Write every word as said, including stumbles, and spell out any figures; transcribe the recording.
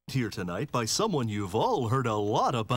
here tonight by someone you've all heard a lot about.